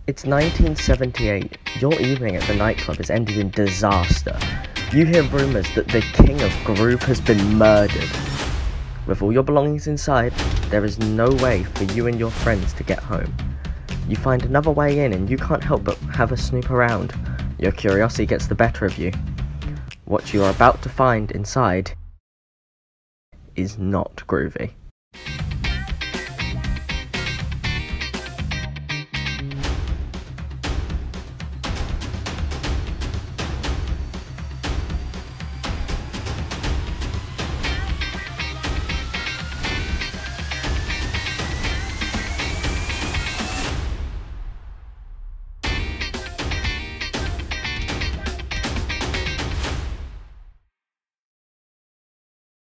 It's 1978. Your evening at the nightclub has ended in disaster. You hear rumours that the king of groove has been murdered. With all your belongings inside, there is no way for you and your friends to get home. You find another way in and you can't help but have a snoop around. Your curiosity gets the better of you. What you are about to find inside is not groovy.